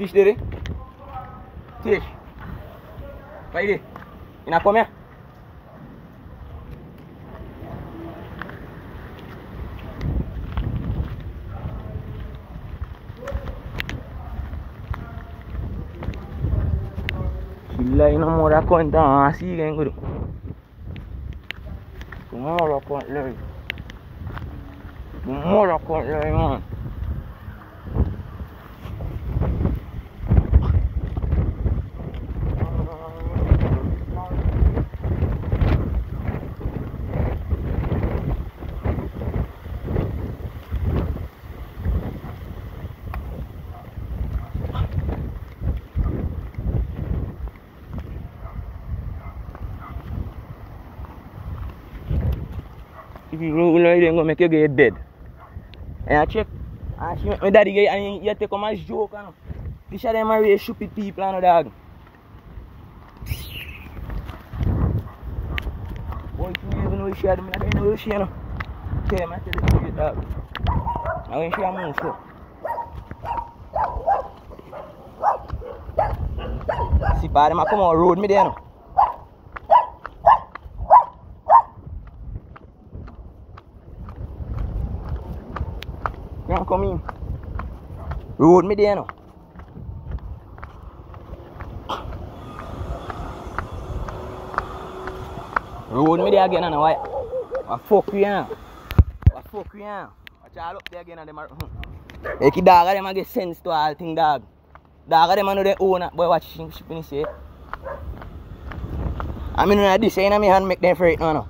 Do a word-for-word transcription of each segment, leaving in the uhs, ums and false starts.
Tish there? Tish. Right there. You not come here? She lying on more that cunt down. I see you again good. More that cunt lying. More that cunt lying, man. If you roll like that, I'm gonna make you get dead. And I check, I check my daddy get and you take come as joke, you know. This of them are really stupid people, you know, dog. Boy, if you even know what she had, I don't know what she, you know. Okay, man, tell you straight, dog. I want she a move, so. See, pa, them a come on road me there, you know. Come in. Road me there now. Road me there again and why? What fuck you now? What fuck you now? Watch all up there again and them are like the dog them a get sense to all thing dog. Dog them a know their own boy watch shipping this here. I mean when this ain't in my hand make them frightened no no.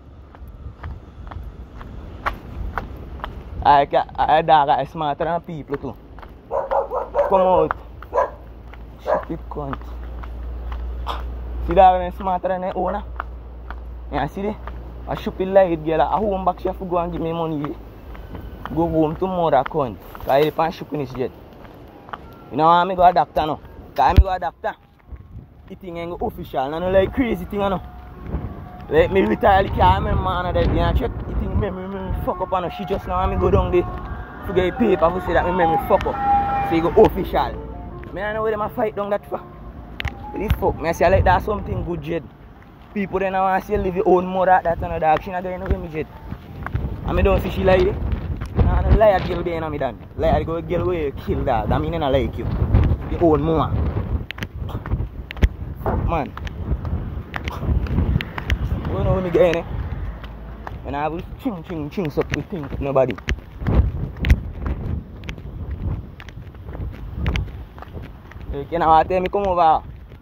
I got I dog is smarter than people too. Come out. Stupid cunt. See dog is smarter than their owner. Yeah, see there? I stupid light girl. I home back she have to go and give me money. Go home tomorrow cunt. Cause I can't shipping this jet. You know how I go a doctor now? Cause I go a doctor. It thing ain't go official. No like crazy thing you know. Like me retire the car, my man that day and check it thing memory me fuck up and she just now me go down there to get paper to say that my memory fuck up. So you go official. Me I know where them a fight down that for. Really fuck. Me I say I like that something good Jed. People then want to say live your own mother that and a dog. She not going to me Jed. And me don't see she lie there. Nah no lie a girl there in me done. Lie a go girl where you kill dog. That mean I like you. Your own mother. Fuck man. You know when me get in it. When I will ching ching ching up with things with nobody. You can't tell me come over.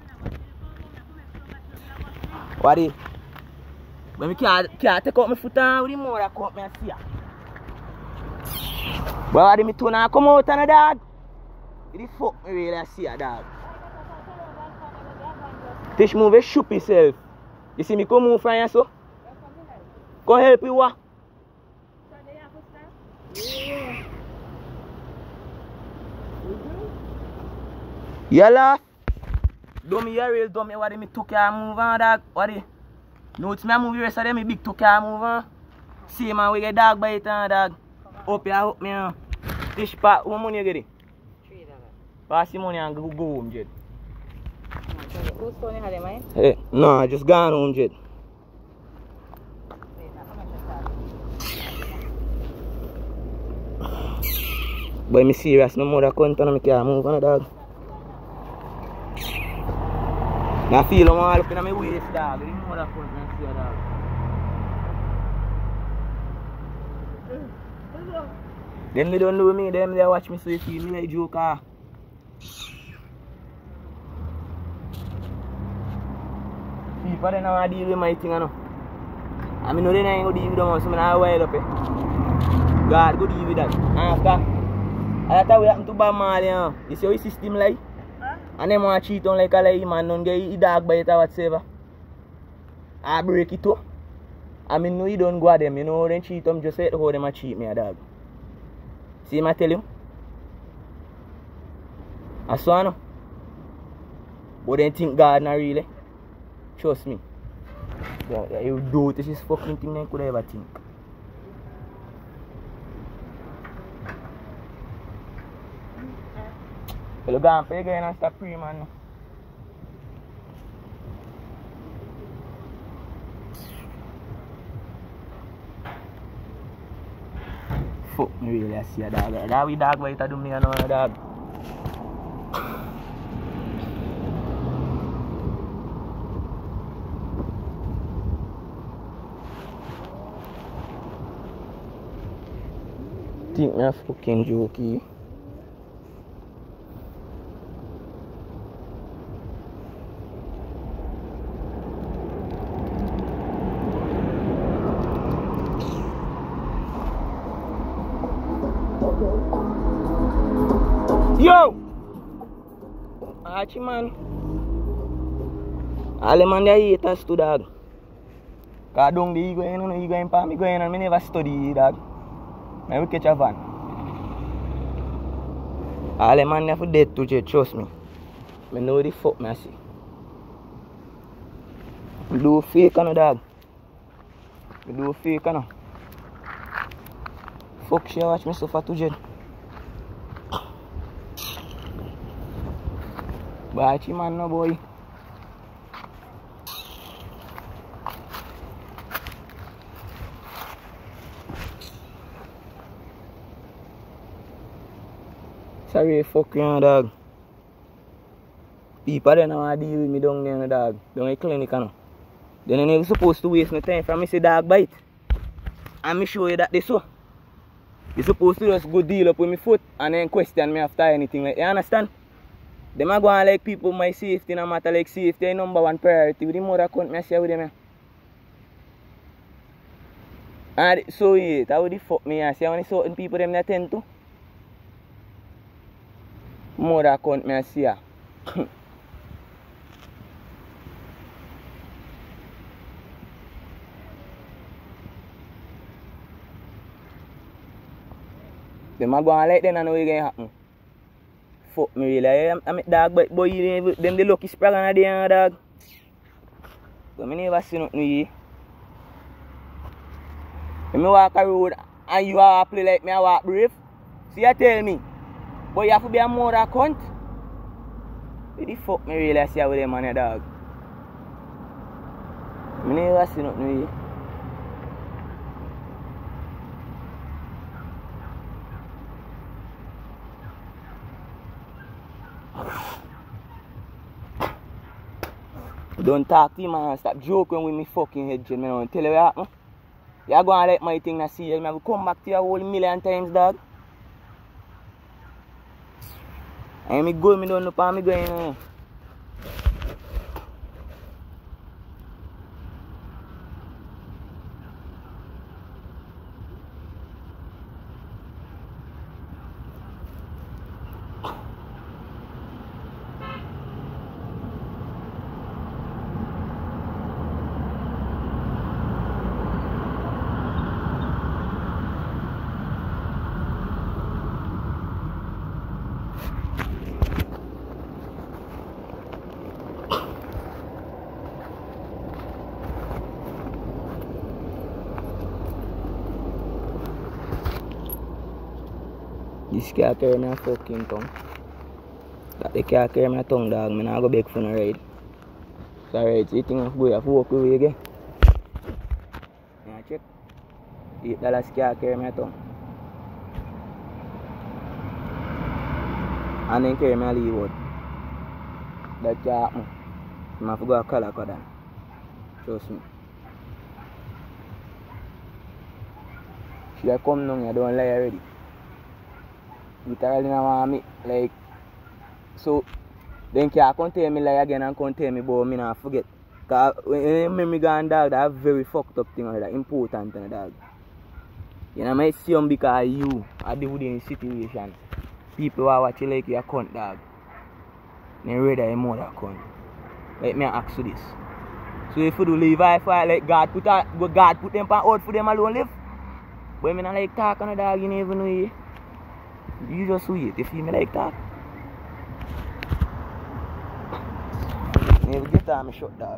What is? But I can't, can't take out my foot and with the more I cut me and see ya. But what is me turn and come out and a dog? It is fuck me really I see a dog. Tish move a shoop yourself. You see me come move from here so? Come help you what? Yalla. Dummy you real dummy what me took care move on dog. What is? No it's me move the rest of them me big took care move on. See man we get dog bite and dog. Up here up me now. Tish part what money you get it? Three dollars. Pass the money and go, go home Jed. Who's phone you had in mind? Hey, no, I just gone home Jed. But me serious, no more that cunt and I can't move on a dog. I feel I'm all up in my waist dog. I didn't know that cunt and see a dog. Them they don't know me, them they watch me so you see me like joker. People they don't deal with my thing you know. I mean no they ain't gonna deal with them so I'm not wild up eh. God go deal with that. After that's how we happen to Bob Marley, you know. You see how his system like? Huh? And them want to cheat on like a like man, don't get his dog bite or whatsoever. I break it too. I mean, no, you don't go at them, you know, then cheat them, just say how them a cheat me, a dog. See him I tell you? I saw no. But then think God not really. Trust me. Yeah, yeah, you do this is fucking thing I could ever think. Well, go and pay again and stop free, man. Fuck me really, I see a dog. That we dog bite do me and no dog. Think me a fucking jokey. Yo! Archie man. All the man they hate us to dog. Cause down the ego, you know, you going for me going and me never study dog. I will catch a van. All the man they for dead to just trust me. I know the fuck me I see. I do fake on a dog. I do fake on a. Fuck she watch me suffer to jet. Bachi man no boy. Sorry fuck you dog. People don't want to deal with me down there dog. Down the clinic no. Then you never supposed to waste no time from me say dog bite. And me show you that this so. You're supposed to just go deal up with my foot and then question me after anything like you understand? Them are going like people my safety no matter like safety is number one priority with the mother count me share with them. And so yeah, that would the fuck me I see how many certain people them they tend to. Mother count me see her. Them are going like them and know what's going to happen. Fuck me really, I'm, I'm a dog but boy you them the lucky sprag on the day dog. So I never see nothing with you. When I walk a road and you have to play like me I walk brave. See you tell me. But you have to be a mother cunt. What the fuck me really see with them on the dog. I never see nothing with you. Don't talk to him and stop joking with me fucking head, man. I tell you what happened. You're going to let my thing see you. I will come back to you a whole million times, dog. And me go, me don't know how me going on. This car carry my fucking tongue. That the car carry my tongue dog, I not go beg for no ride. So right, so you think I'm going to walk away again? Yeah, check. eight dollars car carry my tongue. And then carry my leeward. That can happen. I have to go to color code. Trust me. She have come down, I don't lie already. Literally now want me like so then can't come tell me lie again and come tell me but me not forget. Cause when memory gone dog that very fucked up thing like that important and dog. You know I see them because you are the within situation. People are watching like you a cunt dog. They rather you more than cunt. Like me ask you this. So if you do leave I fight like God put a, God put them out for them alone live. But me not like talk on a dog you never know you. You just wait, you feel me like that? Never get time, shut dog.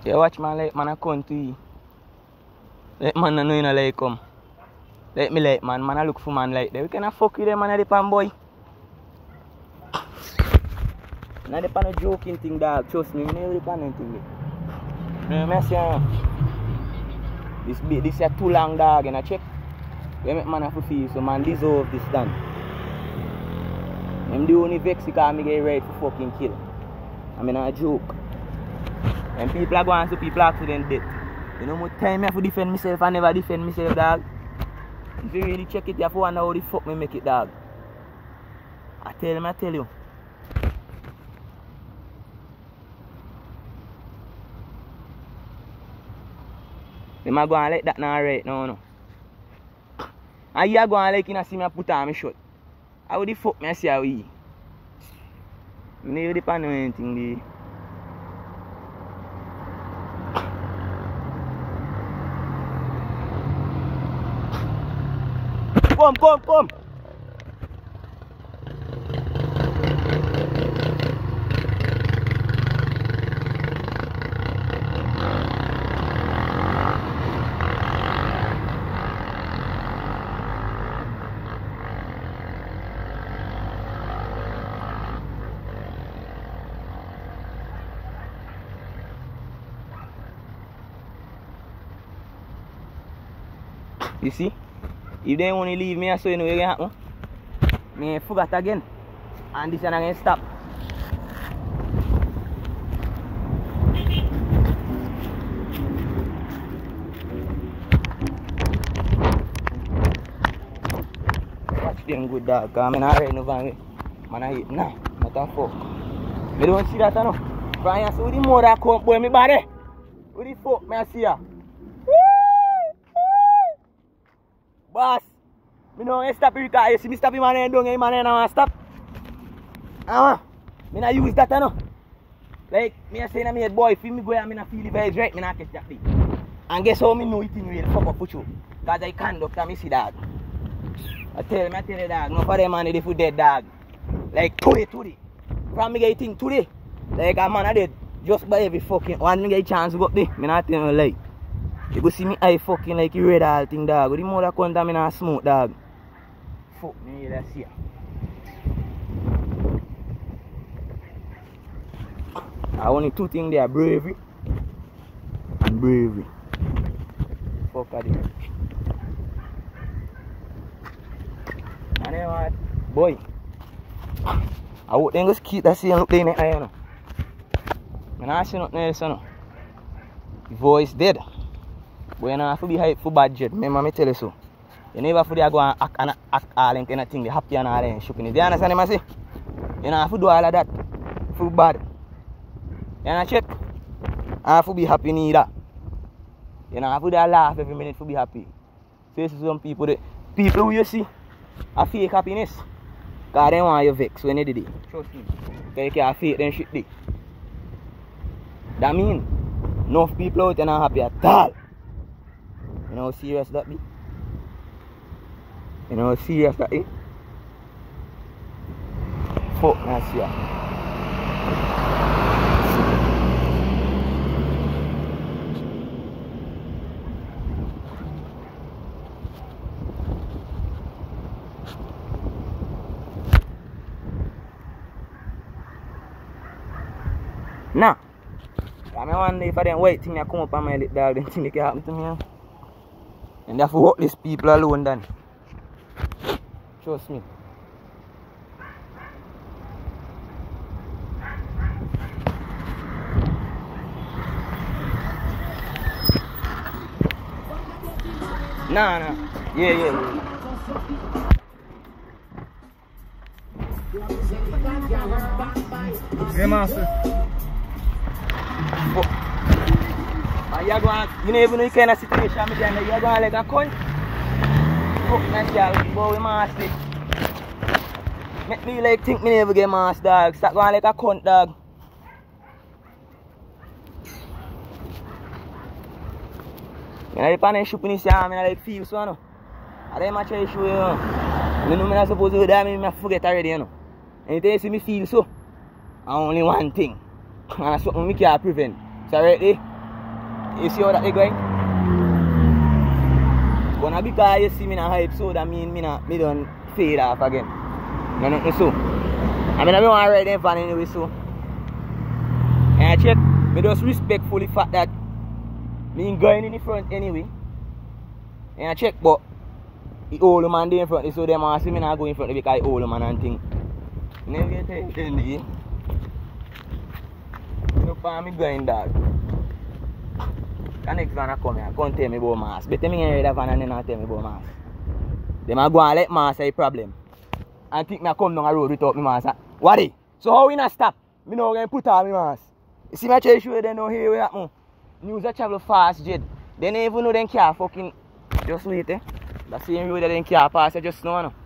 You watch man like man a come to you. Like man no know you know like come. Like me like man, man I look for man like that. We cannot fuck with them man a depend boy. Not depend no joking thing dog, trust me, me never depend anything. No me say this be this is too long dog and I check. We make man have to feel so man deserve this done. I'm the only vex because me get ready for fucking kill. I mean a joke. When people are going to people accident death. You know more time I have to defend myself, I never defend myself dog. If you really check it, you have to wonder how the fuck me make it dog. I tell him, I tell you. Them are going like that now right now no. And you are going like you know see me put on my shirt. How the fuck me see how he? I never depend on anything there. Come, come, come. You see? If they want to leave me, so you know what's going to happen. Me forgot again. And this is going to stop. Watch them good dog. Because I'm not ready over me. Man, I hate nah. What the fuck? I don't see that no. From here, so the more that come, boy, me body. What the fuck, me I see ya? Boss, me don't stop because you see me stop him and don't get man and I stop. Ah, me not use that no. Like me I say na me head boy, feel me go and me not feel the vibes right, me not catch that thing. And guess how me know it in real fuck up for you? Cause I conduct and me see dog. I tell me, I tell you dog, no for them man they food dead dog. Like today, today. From me get thing today. Like a man a dead just by every fucking one me get a chance to go up there. Me not tell you like. You go see me eye fucking like you read all thing dog. With the mother come down me not smoke dog. Fuck me let's see. I only two things there, bravery and bravery. Fuck at it. And then what? Boy. I would then just keep that same look in the eye, you know. I don't see nothing else, you know. The voice dead. But you don't have to be hype for bad jet. Remember me tell you so. You never have to go and act and act all and kind of thing. They happy and all and shooking. Do you understand what I say? You don't have to do all of that for bad. You know check? You have to be happy neither. You don't have to laugh every minute to be happy. So you see some people that people who you see are fake happiness. Because they want you vex when you did it. Trust me. Because you can't fake them shit there. That means enough people out there not happy at all. You know how serious that be? You know how serious that is? Fuck that's here. Nah. I wonder if I didn't white thing that come up on my little dog, then thing that can happen to me. And they have to walk these people alone then. Trust me. Nah, nah. Yeah, yeah, yeah. Yeah, master. Oh. And you're going, you know, even in the kind of situation I'm in, you're going like a cunt. Fuck myself, boy, we master. Make me like think me never get master, dog. Start going like a cunt, dog. I like pan and shoot in this arm, I like feel so, no. I like my try to show you, know. I know I'm not supposed to do that, I forget already, you know. Anytime you see me feel so, I only one thing. And that's something I can't prevent. So right there, You see how that they going? Gonna because you see me na hype, so that mean me na me don't fade off again. No nothing so. I mean I don't want to ride them van anyway so. And I check, me just respectful the fact that me going in the front anyway. And I check but the old man there in front, so them ask me not go in front because the old man and thing. Never get it in the no for me going dog. The next van I come here, come tell me about mass. But me hear that van and then not tell me about mass. Them a go and let mass a problem. And think me come down the road without me mass. What it? So how we not stop? Me now going to put on me mass. You see my tell you they know here where happen. News that travel fast, Jed. They don't even know they can't fucking just wait eh. The same road that they can't pass, I just know no.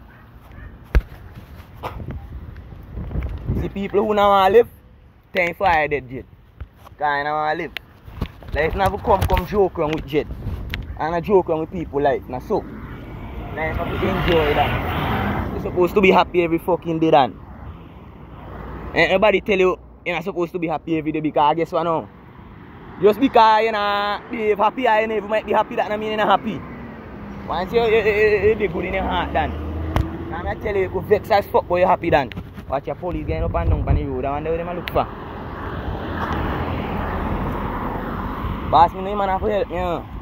See people who now want to live, ten fire dead Jed. Because I don't want to live. Like never come come joke around with Jed. And I joke around with people like now so. Like have to enjoy that. You're supposed to be happy every fucking day then. And everybody tell you you're not supposed to be happy every day because guess what now? Just because you're not be happy I never might be happy that doesn't mean you're not happy. Once you you be good in your heart then. And I tell you you could vex as fuck but you're happy then. Watch your police getting up and down on the road. I wonder what they look for. Boss, me no man have to help me.